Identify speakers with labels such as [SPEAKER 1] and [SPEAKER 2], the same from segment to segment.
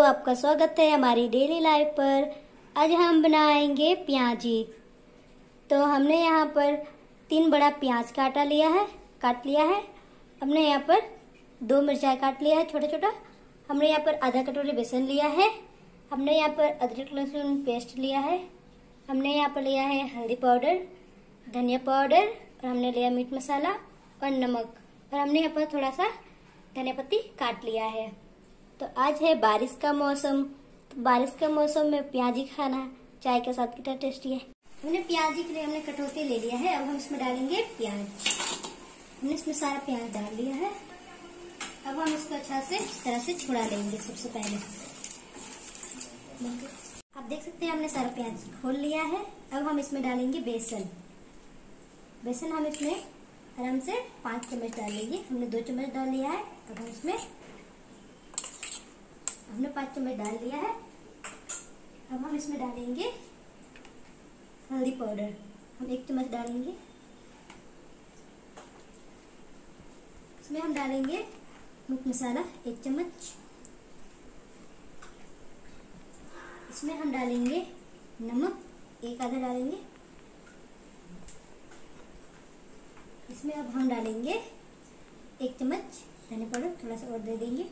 [SPEAKER 1] आपका स्वागत है हमारी डेली लाइफ पर। आज हम बनाएंगे प्याजी। तो हमने यहाँ पर 3 बड़ा प्याज काट लिया है। हमने यहाँ पर 2 मिर्चाई काट लिया है छोटा छोटा। हमने यहाँ पर आधा कटोरी बेसन लिया है। हमने यहाँ पर अदरक लहसुन पेस्ट लिया है। हमने यहाँ पर लिया है हल्दी पाउडर, धनिया पाउडर, और हमने लिया मीट मसाला और नमक, और हमने यहाँ पर थोड़ा सा धनिया पत्ती काट लिया है। तो आज है बारिश का मौसम। तो बारिश के मौसम में प्याजी खाना चाय के साथ कितना टेस्टी है। हमने प्याजी के लिए हमने कटौती ले लिया है। अब हम इसमें डालेंगे प्याज। हमने इसमें सारा प्याज डाल लिया है। अब हम इसको अच्छा से इस तरह से छुड़ा लेंगे। सबसे पहले आप देख सकते हैं हमने सारा प्याज खोल लिया है। अब हम इसमें डालेंगे बेसन। बेसन हम इसमें आराम से 5 चम्मच डाल लेंगे। हमने 2 चम्मच डाल लिया है। अब हम इसमें हमने 5 चम्मच डाल लिया है। अब हम इसमें डालेंगे हल्दी पाउडर। हम 1 चम्मच डालेंगे। इसमें हम डालेंगे मीट मसाला 1 चम्मच। इसमें हम डालेंगे नमक 1 आधा डालेंगे। इसमें अब हम डालेंगे 1 चम्मच धनिया पाउडर, थोड़ा सा और दे देंगे।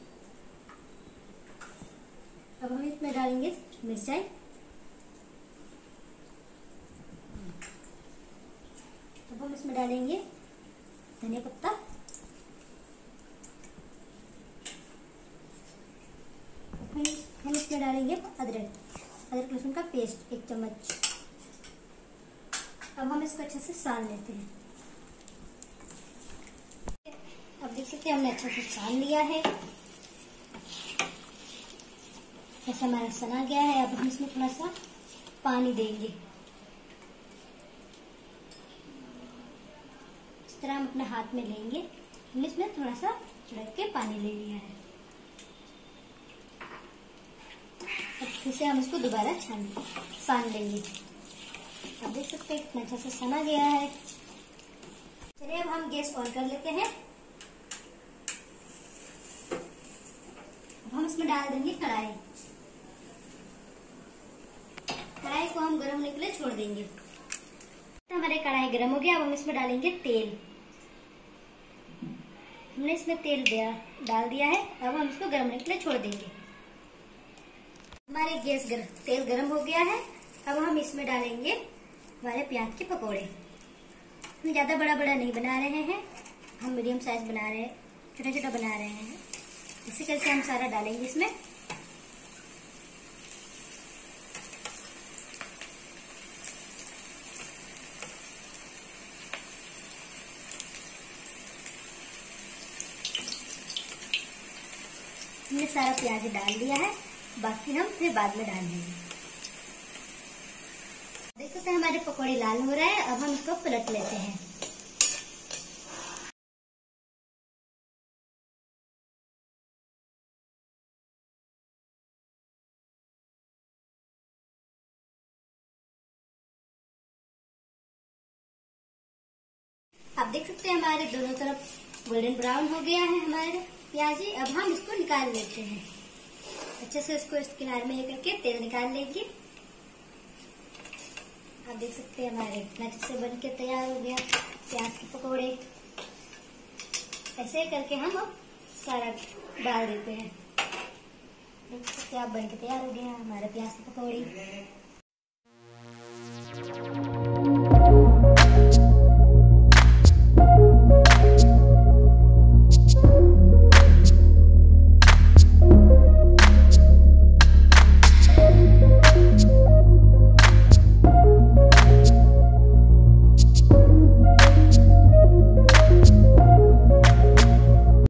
[SPEAKER 1] अब हम इसमें डालेंगे मिर्चाई। अब हम इसमें डालेंगे धनिया पत्ता। हम इसमें डालेंगे अदरक लहसुन का पेस्ट 1 चम्मच। अब हम इसको अच्छे से सान लेते हैं। अब देख सकते हैं हमने अच्छे से सान लिया है। ऐसा हमारा सना गया है। अब हम इसमें थोड़ा सा पानी देंगे। इस तरह हम अपने हाथ में लेंगे। हमने इसमें थोड़ा सा छिड़क के पानी ले लिया है। अब फिर से हम इसको दोबारा सान लेंगे। अब देख सकते हैं कितना अच्छा से सना गया है। चलिए अब हम गैस ऑन कर लेते हैं। अब हम इसमें डाल देंगे कढ़ाई। कढ़ाई को हम गर्म होने के लिए छोड़ देंगे। तो हमारे कढ़ाई गर्म हो गया। अब हम इसमें डालेंगे तेल। हमने इसमें तेल डाल दिया है। अब हम इसको गर्म होने के लिए छोड़ देंगे। हमारे तेल गर्म हो गया है। अब हम इसमें डालेंगे हमारे प्याज के पकौड़े। हम ज्यादा बड़ा नहीं बना रहे हैं, हम मीडियम साइज बना रहे हैं, छोटा छोटा बना रहे हैं। इसी करके हम सारा डालेंगे इसमें। हमने सारा प्याज डाल दिया है, बाकी हम फिर बाद में डाल देंगे। देख सकते हैं हमारे पकौड़े लाल हो रहे हैं। अब हम इसको पलट लेते हैं। आप देख सकते हैं हमारे दोनों तरफ गोल्डन ब्राउन हो गया है हमारे प्याजी। अब हम इसको निकाल लेते हैं। अच्छे से इसको इस किनारे में करके तेल निकाल लेंगे। आप देख सकते हैं हमारे इतना अच्छे से बन के तैयार हो गया प्याज के पकौड़े। ऐसे करके हम अब सारा डाल देते हैं। देख सकते हैं आप बन के तैयार हो गया हमारे प्याज के पकौड़े।